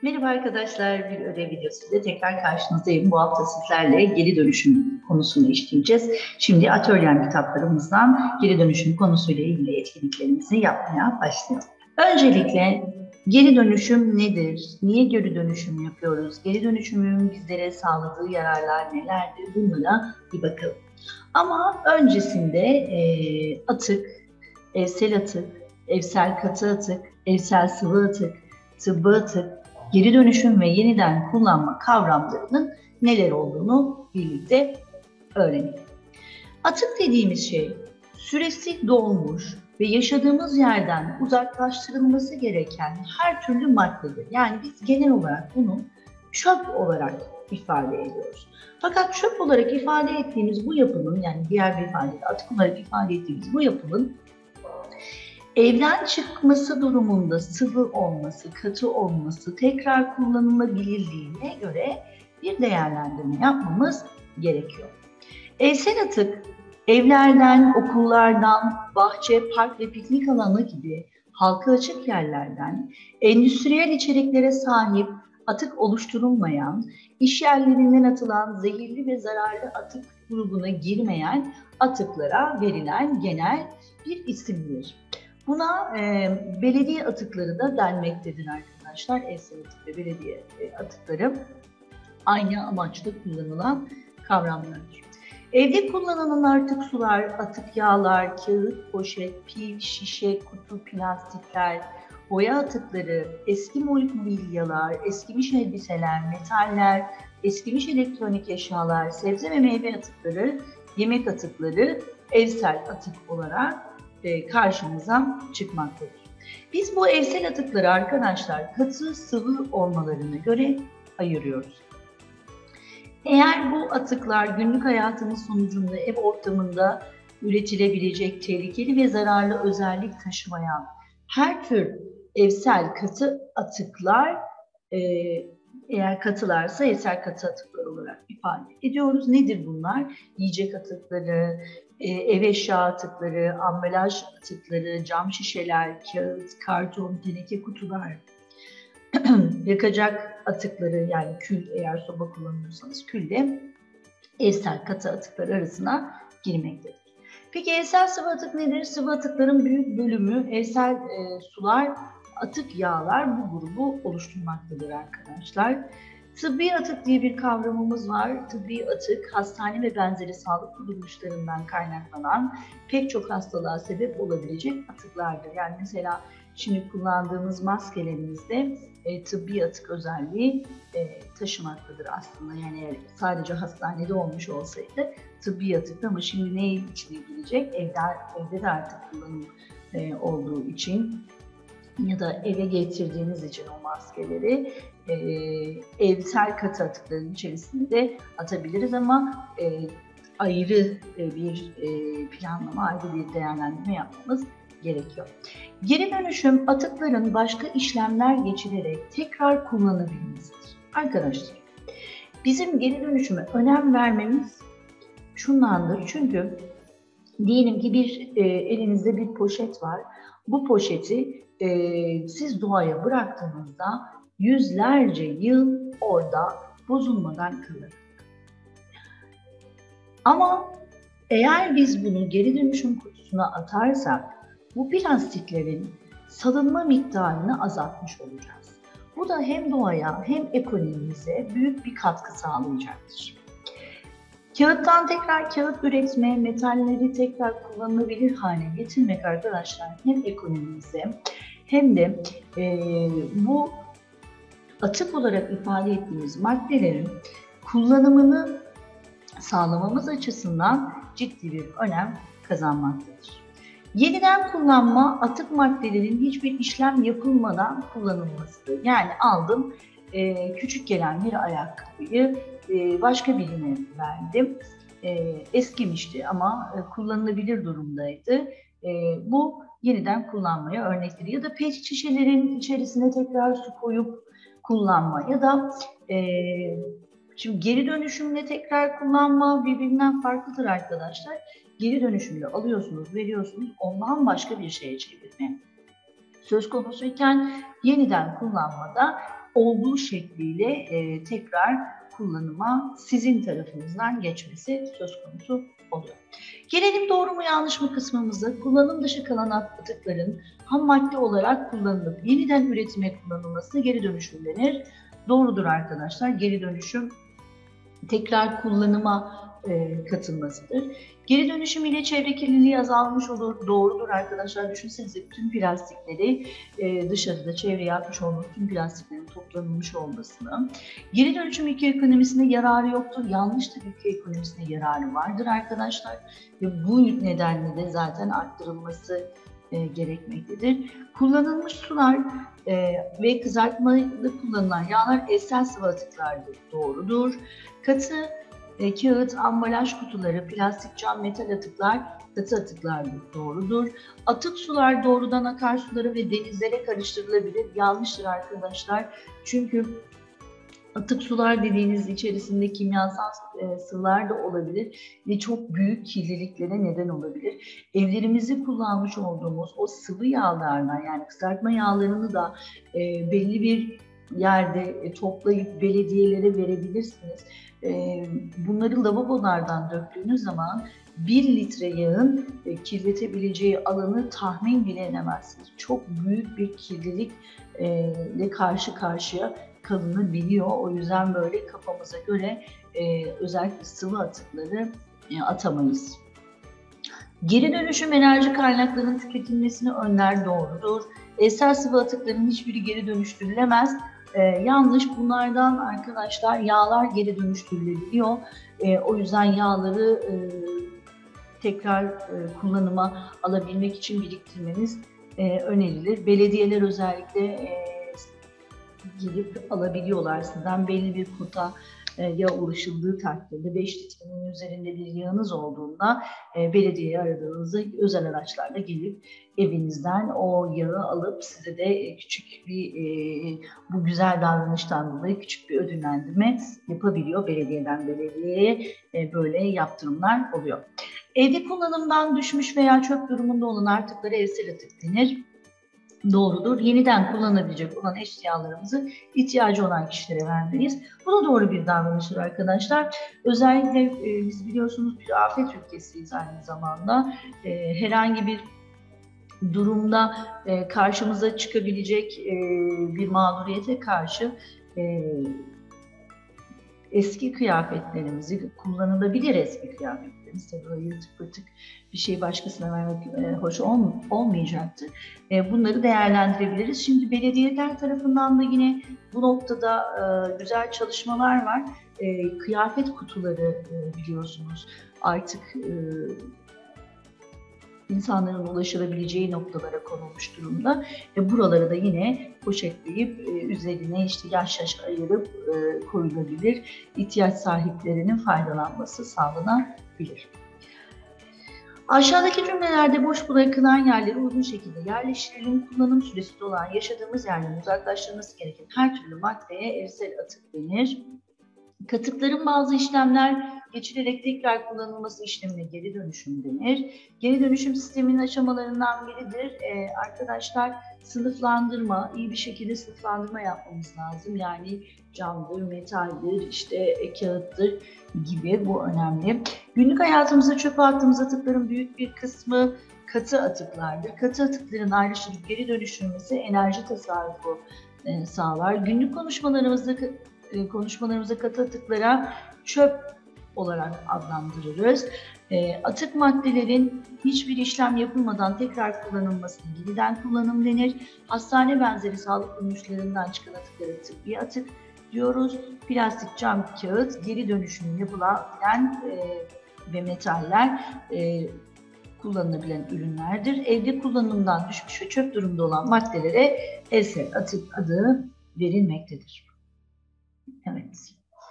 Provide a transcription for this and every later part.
Merhaba arkadaşlar, bir ödev videosuyla tekrar karşınızdayım. Bu hafta sizlerle geri dönüşüm konusunu işleyeceğiz. Şimdi atölyem kitaplarımızdan geri dönüşüm konusuyla ilgili etkinliklerimizi yapmaya başlayalım. Öncelikle geri dönüşüm nedir? Niye geri dönüşüm yapıyoruz? Geri dönüşümün bizlere sağladığı yararlar nelerdir? Bunlara bir bakalım. Ama öncesinde atık, evsel atık, evsel katı atık, evsel sıvı atık, tıbbi atık, geri dönüşüm ve yeniden kullanma kavramlarının neler olduğunu birlikte öğrenelim. Atık dediğimiz şey süresi dolmuş ve yaşadığımız yerden uzaklaştırılması gereken her türlü maddedir. Yani biz genel olarak bunu çöp olarak ifade ediyoruz. Fakat çöp olarak ifade ettiğimiz bu yapının, yani diğer bir ifadeyle atık olarak ifade ettiğimiz bu yapının evden çıkması durumunda sıvı olması, katı olması, tekrar kullanılabilirliğine göre bir değerlendirme yapmamız gerekiyor. Evsel atık, evlerden, okullardan, bahçe, park ve piknik alanı gibi halka açık yerlerden, endüstriyel içeriklere sahip atık oluşturulmayan, iş yerlerinden atılan zehirli ve zararlı atık grubuna girmeyen atıklara verilen genel bir isimdir. Buna belediye atıkları da denmektedir arkadaşlar. Evsel atık ve belediye atıkları aynı amaçla kullanılan kavramlardır. Evde kullanılan artık sular, atık yağlar, kağıt, poşet, pil, şişe, kutu, plastikler, boya atıkları, eski mobilyalar, eskimiş elbiseler, metaller, eskimiş elektronik eşyalar, sebze ve meyve atıkları, yemek atıkları evsel atık olarak karşımıza çıkmaktadır. Biz bu evsel atıkları arkadaşlar katı sıvı olmalarına göre ayırıyoruz. Eğer bu atıklar günlük hayatımız sonucunda ev ortamında üretilebilecek tehlikeli ve zararlı özellik taşımayan her tür evsel katı atıklar eğer katılarsa evsel katı atıklar olarak ifade ediyoruz. Nedir bunlar? Yiyecek atıkları, ev eşya atıkları, ambalaj atıkları, cam şişeler, kağıt, karton, teneke kutular, yakacak atıkları yani kül, eğer soba kullanıyorsanız kül de evsel katı atıklar arasına girmektedir. Peki evsel sıvı atık nedir? Sıvı atıkların büyük bölümü evsel sular, atık yağlar bu grubu oluşturmaktadır arkadaşlar. Tıbbi atık diye bir kavramımız var. Tıbbi atık, hastane ve benzeri sağlık kuruluşlarından kaynaklanan pek çok hastalığa sebep olabilecek atıklardır. Yani mesela şimdi kullandığımız maskelerimizde tıbbi atık özelliği taşımaktadır aslında. Yani sadece hastanede olmuş olsaydı tıbbi atık, ama şimdi ne içine girecek? Evde de artık kullanım olduğu için ya da eve getirdiğiniz için o maskeleri evsel katı atıkların içerisinde de atabiliriz, ama ayrı bir planlama, ayrı bir değerlendirme yapmamız gerekiyor. Geri dönüşüm atıkların başka işlemler geçirerek tekrar kullanabilmesidir. Arkadaşlar, bizim geri dönüşüme önem vermemiz şundandır. Çünkü diyelim ki elinizde bir poşet var. Bu poşeti siz doğaya bıraktığınızda yüzlerce yıl orada bozulmadan kalır. Ama eğer biz bunu geri dönüşüm kutusuna atarsak bu plastiklerin salınma miktarını azaltmış olacağız. Bu da hem doğaya hem ekonomimize büyük bir katkı sağlayacaktır. Kağıttan tekrar kağıt üretme, metalleri tekrar kullanılabilir hale getirmek arkadaşlar hem ekonomimize hem de bu atık olarak ifade ettiğimiz maddelerin kullanımını sağlamamız açısından ciddi bir önem kazanmaktadır. Yeniden kullanma, atık maddelerin hiçbir işlem yapılmadan kullanılmasıdır. Yani aldım, küçük gelen bir ayakkabıyı başka birine verdim. Eskimişti ama kullanılabilir durumdaydı. Bu yeniden kullanmaya örnektir. Ya da pet şişelerin içerisine tekrar su koyup kullanma ya da şimdi geri dönüşümle tekrar kullanma birbirinden farklıdır arkadaşlar. Geri dönüşümle alıyorsunuz, veriyorsunuz, ondan başka bir şeye çevirme söz konusuyken yeniden kullanmada olduğu şekliyle tekrar kullanıma sizin tarafınızdan geçmesi söz konusu oluyor. Gelelim doğru mu yanlış mı kısmımıza. Kullanım dışı kalan atıkların ham madde olarak kullanılıp yeniden üretime kullanılması geri dönüşüm denir. Doğrudur arkadaşlar. Geri dönüşüm tekrar kullanıma katılmasıdır. Geri dönüşüm ile çevre kirliliği azalmış olur. Doğrudur arkadaşlar. Düşünsenize bütün plastikleri dışarıda çevreye atmış olması, tüm plastiklerin toplanılmış olmasını. Geri dönüşüm ülke ekonomisine yararı yoktur. Yanlıştır, ülke ekonomisine yararı vardır arkadaşlar. Ve bu nedenle de zaten arttırılması gerekmektedir. Kullanılmış sular ve kızartmada kullanılan yağlar eşsel sıvı atıklardır. Doğrudur. Katı kağıt, ambalaj kutuları, plastik, cam, metal atıklar katı atıklardır. Doğrudur. Atık sular doğrudan akarsulara ve denizlere karıştırılabilir. Yanlıştır arkadaşlar. Çünkü atık sular dediğiniz içerisinde kimyasal sıvılar da olabilir ve çok büyük kirliliklere neden olabilir. Evlerimizde kullanmış olduğumuz o sıvı yağlardan, yani kızartma yağlarını da belli bir yerde toplayıp belediyelere verebilirsiniz. Bunları lavabolardan döktüğünüz zaman 1 litre yağın kirletebileceği alanı tahmin bile edemezsiniz. Çok büyük bir kirlilikle karşı karşıya kalınabiliyor. O yüzden böyle kafamıza göre özellikle sıvı atıkları atamayız. Geri dönüşüm enerji kaynaklarının tüketilmesini önler. Doğrudur. Eşsel sıvı atıkların hiçbiri geri dönüştürülemez. Yanlış. Bunlardan arkadaşlar yağlar geri dönüştürülebiliyor. O yüzden yağları tekrar kullanıma alabilmek için biriktirmeniz önerilir. Belediyeler özellikle gelip alabiliyorlar sizden belli bir kota yağ ulaşıldığı takdirde 5 litrenin üzerinde bir yağınız olduğunda belediyeyi aradığınızda özel araçlarla gelip evinizden o yağı alıp size de küçük bir bu güzel davranıştan dolayı küçük bir ödüllendirme yapabiliyor. Belediyeden belediyeye böyle yaptırımlar oluyor. Evde kullanımdan düşmüş veya çöp durumunda olan atıklara evsel atık denir. Doğrudur. Yeniden kullanabilecek olan eşyalarımızı ihtiyacı olan kişilere vermeliyiz. Bu da doğru bir davranıştır arkadaşlar. Özellikle biz biliyorsunuz bir afet ülkesiyiz aynı zamanda. Herhangi bir durumda karşımıza çıkabilecek bir mağduriyete karşı eski kıyafetlerimizi, kullanılabilir eski kıyafetlerimizi, tabii böyle yırtık pırtık bir şey başkasına vermek hoş olmayacaktır. Bunları değerlendirebiliriz. Şimdi belediyeler tarafından da yine bu noktada güzel çalışmalar var. Kıyafet kutuları biliyorsunuz artık insanların ulaşılabileceği noktalara konulmuş durumda. Buralara da yine poşetleyip üzerine işte yaş yaş ayırıp koyulabilir. İhtiyaç sahiplerinin faydalanması sağlanabilir. Aşağıdaki cümlelerde boş bırakılan yerleri uygun şekilde yerleştirelim. Kullanım süresi dolan yaşadığımız yerden uzaklaştırılması gereken her türlü maddeye evsel atık denir. Katıkların bazı işlemler geçilerek tekrar kullanılması işlemine geri dönüşüm denir. Geri dönüşüm sisteminin aşamalarından biridir. Arkadaşlar sınıflandırma, iyi bir şekilde sınıflandırma yapmamız lazım. Yani camdır, metaldir, işte kağıttır gibi, bu önemli. Günlük hayatımızda çöpe attığımız atıkların büyük bir kısmı katı atıklardır. Katı atıkların ayrıştırıp geri dönüştürülmesi enerji tasarrufu sağlar. Günlük konuşmalarımızda katı atıklara çöp olarak adlandırırız. Atık maddelerin hiçbir işlem yapılmadan tekrar kullanılmasına yeniden kullanım denir. Hastane benzeri sağlık kuruluşlarından çıkan atıklara tıbbi atık diyoruz. Plastik, cam, kağıt geri dönüşüm yapılabilen ve metaller kullanılabilen ürünlerdir. Evde kullanımdan düşmüş ve çöp durumda olan maddelere evsel atık adı verilmektedir. Evet.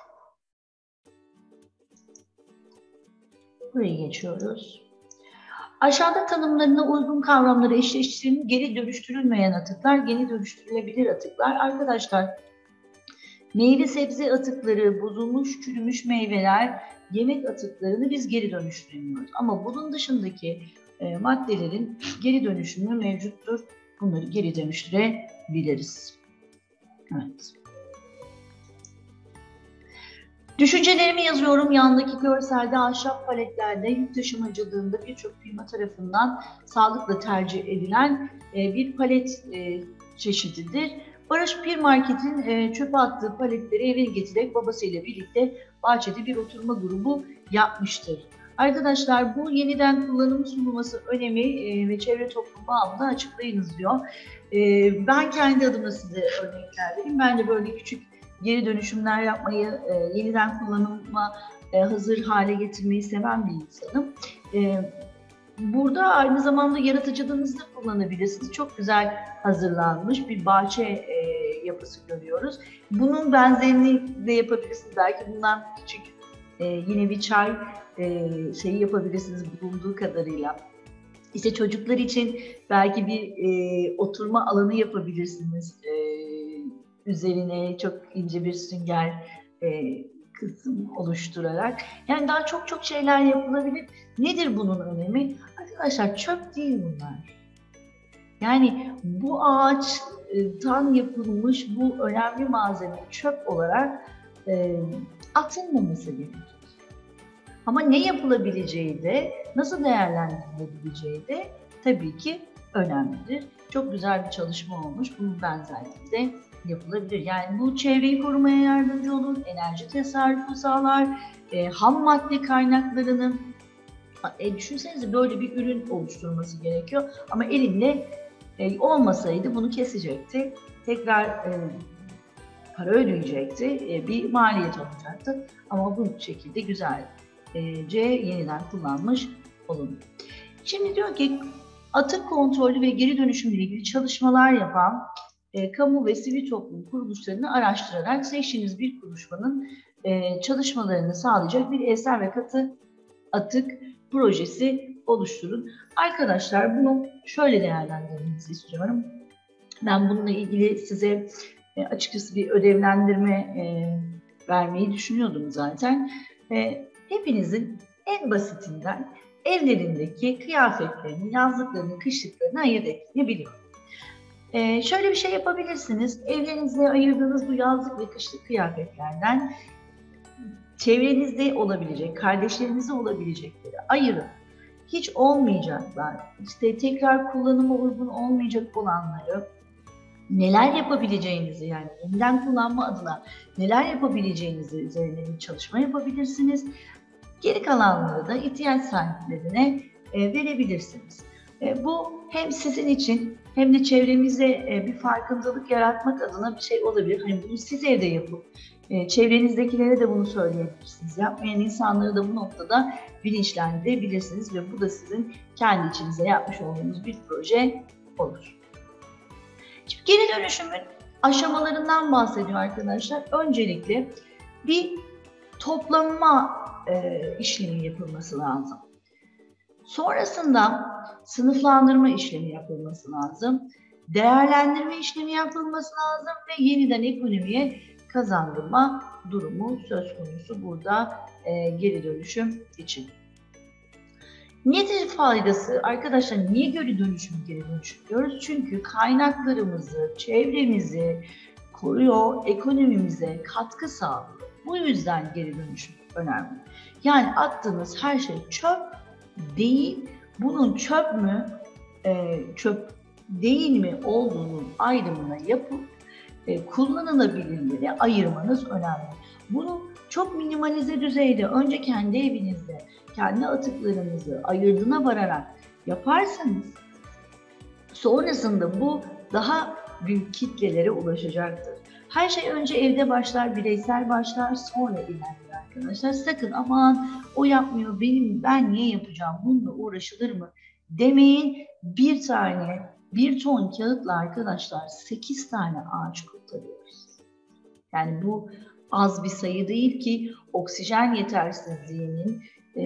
Buraya geçiyoruz. Aşağıda tanımlarına uygun kavramları eşleştirin. Geri dönüştürülmeyen atıklar, geri dönüştürülebilir atıklar. Arkadaşlar, meyve sebze atıkları, bozulmuş, çürümüş meyveler, yemek atıklarını biz geri dönüştüremiyoruz. Ama bunun dışındaki maddelerin geri dönüşümü mevcuttur. Bunları geri dönüştürebiliriz. Evet. Düşüncelerimi yazıyorum. Yandaki görselde ahşap paletlerde yük taşımacılığında birçok firma tarafından sağlıkla tercih edilen bir palet çeşididir. Barış bir marketin çöpe attığı paletleri eve getirerek babasıyla birlikte bahçede bir oturma grubu yapmıştır. Arkadaşlar bu yeniden kullanım sunulması önemi ve çevre toplum bağımını açıklayınız diyor. Ben kendi adıma size örnekler vereyim. Ben de böyle küçük geri dönüşümler yapmayı, yeniden kullanıma hazır hale getirmeyi seven bir insanım. Burada aynı zamanda yaratıcılığınızı da kullanabilirsiniz. Çok güzel hazırlanmış bir bahçe yapısı görüyoruz. Bunun benzerini de yapabilirsiniz. Belki bundan küçük yine bir çay şeyi yapabilirsiniz bulunduğu kadarıyla. İşte çocuklar için belki bir oturma alanı yapabilirsiniz. Üzerine çok ince bir sünger kısım oluşturarak. Yani daha çok şeyler yapılabilir. Nedir bunun önemi? Arkadaşlar çöp değil bunlar. Yani bu ağaçtan yapılmış bu önemli malzeme çöp olarak atılmaması gerekir. Ama ne yapılabileceği de, nasıl değerlendirilebileceği de tabii ki önemlidir. Çok güzel bir çalışma olmuş. Bunun benzerliği de yapılabilir. Yani bu çevreyi korumaya yardımcı olur, enerji tasarrufu sağlar, ham madde kaynaklarının düşünsenize böyle bir ürün oluşturması gerekiyor. Ama elinde olmasaydı bunu kesecekti. Tekrar para ödeyecekti. Bir maliyet olacaktı. Ama bu şekilde güzelce yeniden kullanmış olun. Şimdi diyor ki atık kontrolü ve geri dönüşümle ilgili çalışmalar yapan kamu ve sivil toplum kuruluşlarını araştırarak seçtiğiniz bir kuruluşmanın çalışmalarını sağlayacak bir eser ve katı atık projesi oluşturun. Arkadaşlar bunu şöyle değerlendirmenizi istiyorum. Ben bununla ilgili size açıkçası bir ödevlendirme vermeyi düşünüyordum zaten. Hepinizin en basitinden evlerindeki kıyafetlerini, yazlıklarını, kışlıklarını ayırt ettiğini biliyorum. Şöyle bir şey yapabilirsiniz. Evlerinize ayırdığınız bu yazlık ve kışlık kıyafetlerden çevrenizde olabilecek, kardeşlerinizde olabilecekleri ayırın. Hiç olmayacaklar, işte tekrar kullanıma uygun olmayacak olanları neler yapabileceğinizi, yani yeniden kullanma adına neler yapabileceğinizi üzerine bir çalışma yapabilirsiniz. Geri kalanları da ihtiyaç sahiplerine verebilirsiniz. Bu hem sizin için hem de çevremize bir farkındalık yaratmak adına bir şey olabilir. Hani bunu siz evde yapıp çevrenizdekilere de bunu söyleyebilirsiniz. Yapmayan insanları da bu noktada bilinçlendirebilirsiniz ve bu da sizin kendi içinize yapmış olduğunuz bir proje olur. Şimdi geri dönüşümün aşamalarından bahsediyor arkadaşlar. Öncelikle bir toplanma işlemi yapılması lazım. Sonrasında sınıflandırma işlemi yapılması lazım. Değerlendirme işlemi yapılması lazım ve yeniden ekonomiye kazandırma durumu söz konusu burada geri dönüşüm için. Nedir faydası? Arkadaşlar niye geri dönüşüm diyoruz? Çünkü kaynaklarımızı, çevremizi koruyor, ekonomimize katkı sağlıyor. Bu yüzden geri dönüşüm önemli. Yani attığınız her şey çöp değil, bunun çöp mü, çöp değil mi olduğunun ayrımına yapıp kullanılabilirleri ayırmanız önemli. Bunu çok minimalize düzeyde önce kendi evinizde, kendi atıklarınızı ayırdığına vararak yaparsanız sonrasında bu daha büyük kitlelere ulaşacaktır. Her şey önce evde başlar, bireysel başlar, sonra ilerler arkadaşlar. Sakın aman o yapmıyor, ben niye yapacağım, bununla uğraşılır mı demeyin. Bir ton kağıtla arkadaşlar 8 tane ağaç kurtarıyoruz. Yani bu az bir sayı değil ki oksijen yetersizliğinin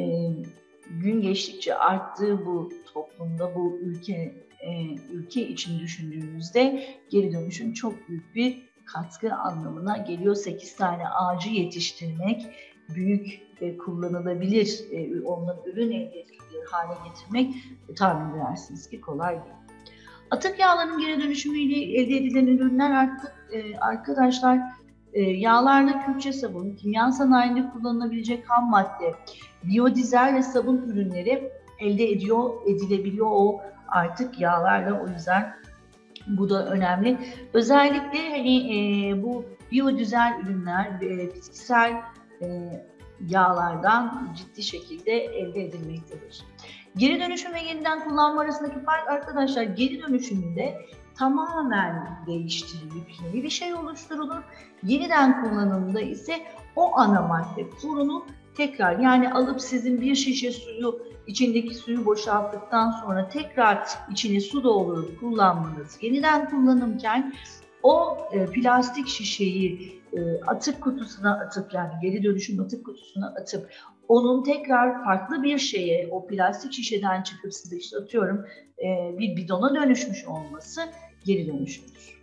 gün geçtikçe arttığı bu toplumda, bu ülke için düşündüğümüzde geri dönüşüm çok büyük bir katkı anlamına geliyor. 8 tane ağacı yetiştirmek, büyük kullanılabilir, onların ürün elde edilebilir hale getirmek tahmin edersiniz ki kolay değil. Atık yağlarının geri dönüşümüyle elde edilen ürünler artık arkadaşlar Yağlarda Kürtçe sabun, kimya sanayinde kullanılabilecek ham madde, biyodizel ve sabun ürünleri edilebiliyor o artık yağlarla. O yüzden bu da önemli. Özellikle hani bu biyodizel ürünler bitkisel yağlardan ciddi şekilde elde edilmektedir. Geri dönüşüm ve yeniden kullanma arasındaki fark arkadaşlar, geri dönüşümünde tamamen değiştirilip yeni bir şey oluşturulur. Yeniden kullanımda ise o ana madde korunur. Tekrar, yani alıp sizin bir şişe suyu, içindeki suyu boşalttıktan sonra tekrar içine su doldurup kullanmanız, yeniden kullanımken o plastik şişeyi atık kutusuna atıp, yani geri dönüşüm atık kutusuna atıp onun tekrar farklı bir şeye, o plastik şişeden çıkıp size işte atıyorum bir bidona dönüşmüş olması geri dönüşümdür.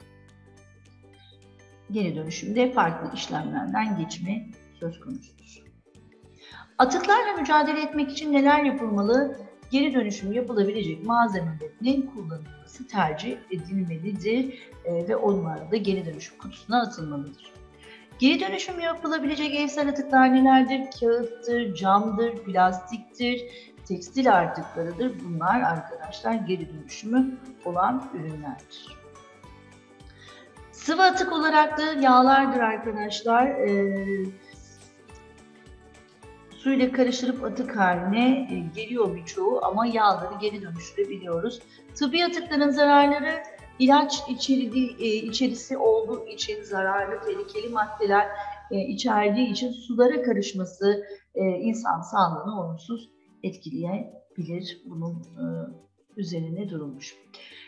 Geri dönüşümde farklı işlemlerden geçme söz konusudur. Atıklarla mücadele etmek için neler yapılmalı? Geri dönüşüm yapılabilecek malzemelerin kullanılması tercih edilmelidir ve onlar da geri dönüşüm kutusuna atılmalıdır. Geri dönüşüm yapılabilecek evsel atıklar nelerdir? Kağıttır, camdır, plastiktir, tekstil artıklarıdır. Bunlar arkadaşlar geri dönüşümü olan ürünlerdir. Sıvı atık olarak da yağlardır arkadaşlar. Suyla karıştırıp atık haline geliyor birçoğu ama yağları geri dönüştürebiliyoruz. Tıbbi atıkların zararları, ilaç içerisi olduğu için, zararlı, tehlikeli maddeler içerdiği için sulara karışması insan sağlığını olumsuz etkileyebilir. Bunun üzerine durulmuş.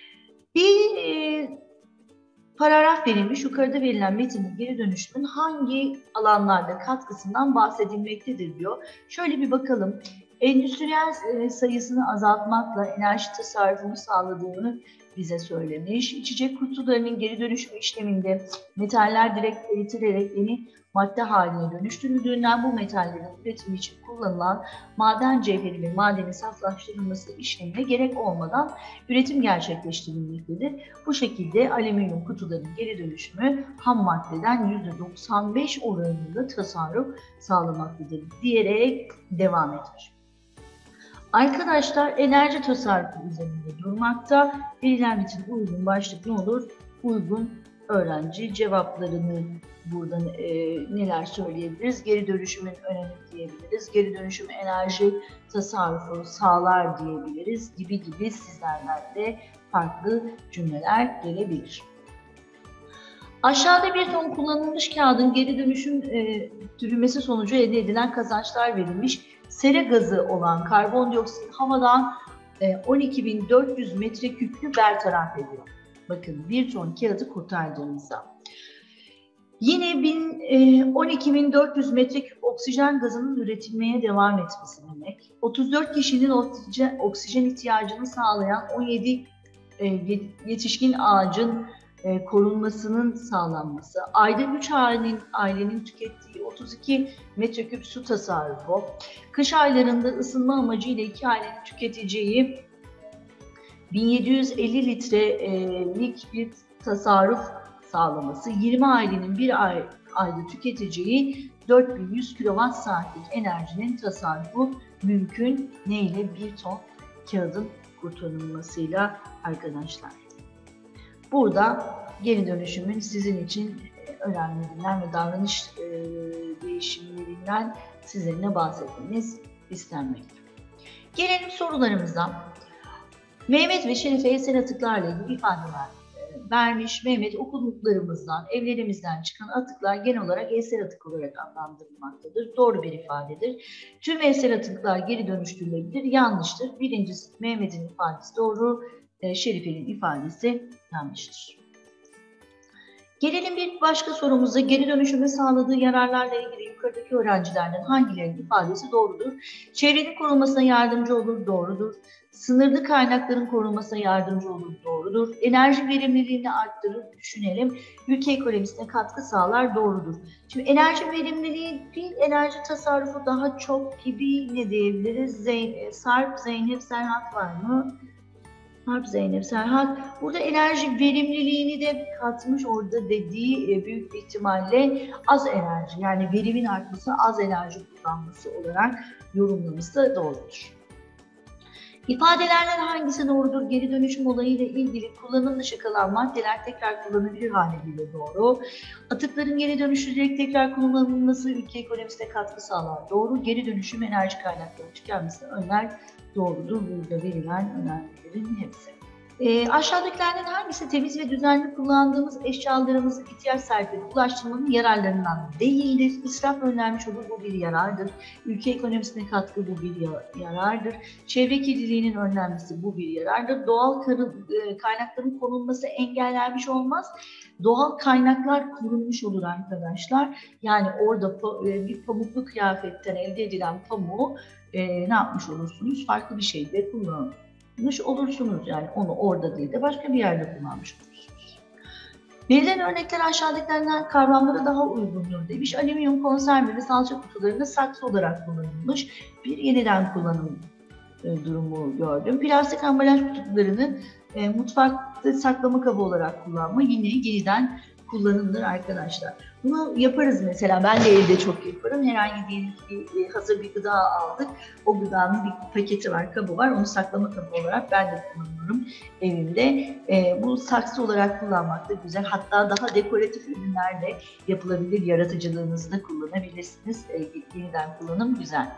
Bir paragraf verilmiş. Yukarıda verilen metinin geri dönüşümün hangi alanlarda katkısından bahsedilmektedir diyor. Şöyle bir bakalım. Endüstriyel sayısını azaltmakla enerji tasarrufunu sağladığını bize söylemiş. İçecek kutularının geri dönüşüm işleminde metaller direkt eritilerek yeni madde haline dönüştürüldüğünden bu metallerin üretimi için kullanılan maden cevheri ve madenin saflaştırılması işlemine gerek olmadan üretim gerçekleştirilmektedir. Bu şekilde alüminyum kutuların geri dönüşümü ham maddeden %95 oranında tasarruf sağlamaktadır diyerek devam etmiş. Arkadaşlar enerji tasarrufu üzerinde durmakta. Verilen için uygun başlık ne olur? Uygun öğrenci cevaplarını buradan neler söyleyebiliriz? Geri dönüşümün önemi diyebiliriz. Geri dönüşüm enerji tasarrufu sağlar diyebiliriz gibi sizlerden de farklı cümleler gelebilir. Aşağıda bir ton kullanılmış kağıdın geri dönüşüm türümesi sonucu elde edilen kazançlar verilmiş. Sera gazı olan karbondioksit havadan 12.400 metreküplü bertaraf ediyor. Bakın bir ton kağıdı kurtardığımızda. Yine 12.400 metreküp oksijen gazının üretilmeye devam etmesi demek. 34 kişinin oksijen ihtiyacını sağlayan 17 yetişkin ağacın korunmasının sağlanması, ayda 3 ailenin tükettiği 32 metreküp su tasarrufu, kış aylarında ısınma amacıyla 2 ailenin tüketeceği 1750 litrelik bir tasarruf sağlaması, 20 ailenin bir ayda tüketeceği 4100 kWh enerjinin tasarrufu mümkün. Neyle? Bir ton kağıdın kurtarılmasıyla arkadaşlar. Burada geri dönüşümün sizin için önemlilerinden ve davranış değişimlerinden sizinle bahsetmeniz istenmektedir. Gelelim sorularımıza. Mehmet ve Şerife evsel atıklarla ilgili ifadeler vermiş. Mehmet, okuduklarımızdan, evlerimizden çıkan atıklar genel olarak evsel atık olarak adlandırılmaktadır. Doğru bir ifadedir. Tüm evsel atıklar geri dönüştürülebilir. Yanlıştır. Birincisi Mehmet'in ifadesi doğru, Şerife'nin ifadesi yanlıştır. Gelelim bir başka sorumuza. Geri dönüşüme sağladığı yararlarla ilgili yukarıdaki öğrencilerden hangilerinin ifadesi doğrudur? Çevrenin korunmasına yardımcı olur, doğrudur. Sınırlı kaynakların korunmasına yardımcı olur, doğrudur. Enerji verimliliğini arttırır, düşünelim. Ülke ekonomisine katkı sağlar, doğrudur. Şimdi enerji verimliliği değil, enerji tasarrufu daha çok gibi ne diyebiliriz? Sarp, Zeynep, Serhat var mı? Harp Zeynep Serhat. Burada enerji verimliliğini de katmış, orada dediği büyük bir ihtimalle az enerji, yani verimin artması, az enerji kullanması olarak yorumlaması doğrudur. İfadelerden hangisi doğrudur? Geri dönüşüm olayıyla ilgili kullanım dışı kalan maddeler tekrar kullanılabilir hale geliyor. Doğru. Atıkların geri dönüştürülerek tekrar kullanılması ülke ekonomisine katkı sağlar. Doğru. Geri dönüşüm enerji kaynakları tükenmesini önler. Doğrudur. Burada verilen önermelerin hepsi. Aşağıdakilerden hangisi temiz ve düzenli kullandığımız eşyalarımızı ihtiyaç sahiplerine ulaştırmanın yararlarından değildir? İsraf önlenmiş olur, bu bir yarardır. Ülke ekonomisine katkı, bu bir yarardır. Çevre kirliliğinin önlenmesi, bu bir yarardır. Doğal kaynakların korunması engellenmiş olmaz. Doğal kaynaklar korunmuş olur arkadaşlar. Yani orada bir pamuklu kıyafetten elde edilen pamuğu ne yapmış olursunuz? Farklı bir şeyde kullanmış olursunuz. Yani onu orada değil de başka bir yerde kullanmış olursunuz. Verilen örnekler aşağıdakilerden kavramlara daha uygundur demiş. Alüminyum konserve ve salça kutularında saksı olarak kullanılmış. Bir yeniden kullanım durumu gördüm. Plastik ambalaj kutularını mutfakta saklama kabı olarak kullanma yine yeniden kullanılır arkadaşlar. Bunu yaparız mesela. Ben de evde çok yaparım. Herhangi diyelim ki hazır bir gıda aldık. O gıdanın bir paketi var, kabı var. Onu saklama kabı olarak ben de kullanıyorum evimde. Bu saksı olarak kullanmak da güzel. Hatta daha dekoratif ürünlerde yapılabilir. Yaratıcılığınızı da kullanabilirsiniz. Yeniden kullanım güzel.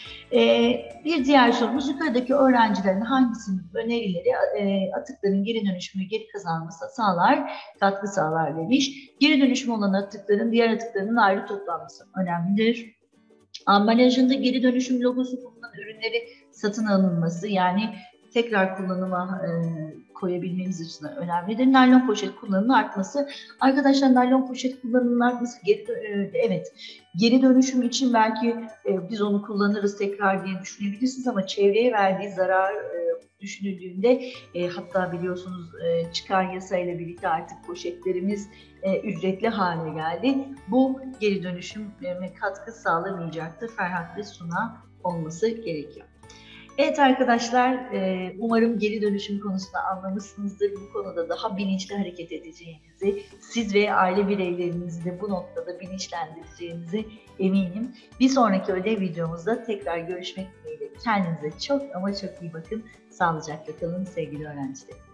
Bir diğer sorumuz, yukarıdaki öğrencilerin hangisinin önerileri atıkların geri dönüşümü geri kazanması sağlar, katkı sağlar demiş. Geri dönüşüm olan atıkların diğer atıkların ayrı toplanması önemlidir. Ambalajında geri dönüşüm logosu bulunan ürünleri satın alınması, yani tekrar kullanıma koyabilmemiz için önemlidir. Naylon poşet kullanımının artması. Arkadaşlar, naylon poşet kullanımının artması evet, geri dönüşüm için belki biz onu kullanırız tekrar diye düşünebilirsiniz ama çevreye verdiği zarar düşünüldüğünde hatta biliyorsunuz çıkan yasayla birlikte artık poşetlerimiz ücretli hale geldi. Bu geri dönüşüme katkı sağlamayacaktır. Ferhat ve Suna olması gerekiyor. Evet arkadaşlar, umarım geri dönüşüm konusunda anlamışsınızdır. Bu konuda daha bilinçli hareket edeceğinizi, siz ve aile bireylerinizi de bu noktada bilinçlendireceğinizi eminim. Bir sonraki ödev videomuzda tekrar görüşmek dileğiyle. Kendinize çok ama çok iyi bakın. Sağlıcakla kalın sevgili öğrencilerim.